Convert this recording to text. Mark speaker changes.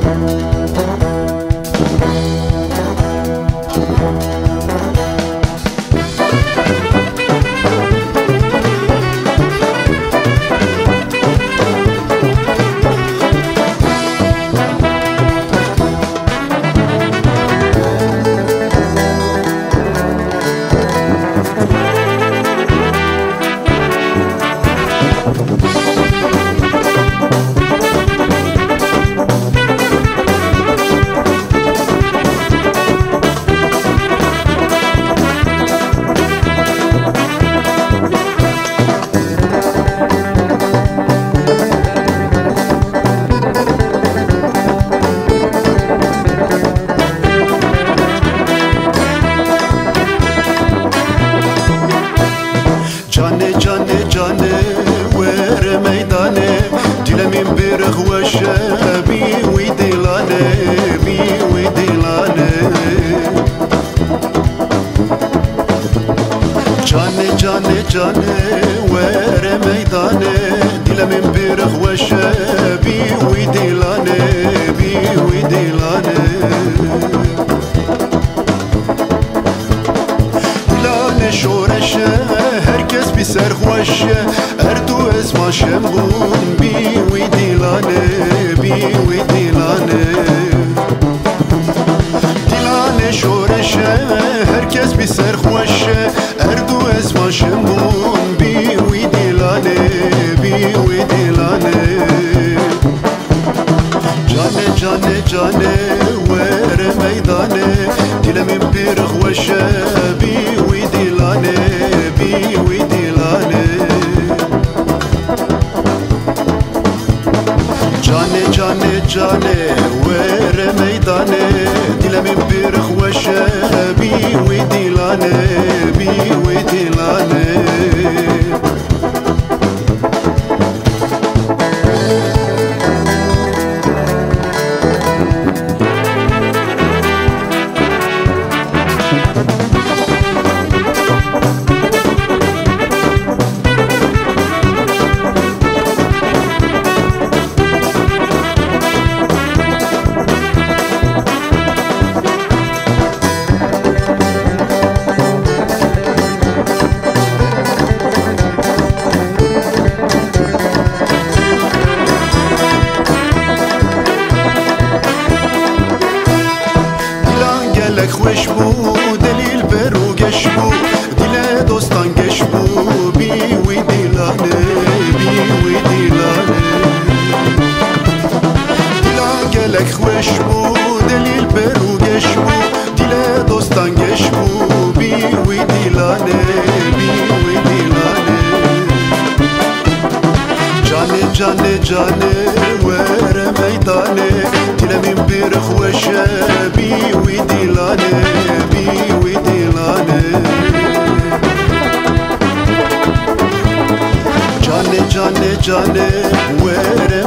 Speaker 1: جانه ور میدانه دلمین برخوشه بی وی دلانه بی وی دلانه جانه ور میدانه دلمین برخوشه بی وی دلانه بی وی دلانه دلانه شورشه herkes bir serhoş erdu ezmaşem bun bi wi dilane dilane şoreşe herkes bir serhoş erdu ezmaşem bun bi wi dilane cane vere meydane dilemin bir hoşe bi wi dilane cane vere meydane dilemin bir hoşe bi wi dilane خوش بو دلیل برو گش بو دل دوستان گش بو بی وی دلانه دلان گلک خوش بو دلیل برو گش بو دل دوستان گش بو بی وی دلانه cane vere meydane dilemin bir hoşe bi wi dilane cane vere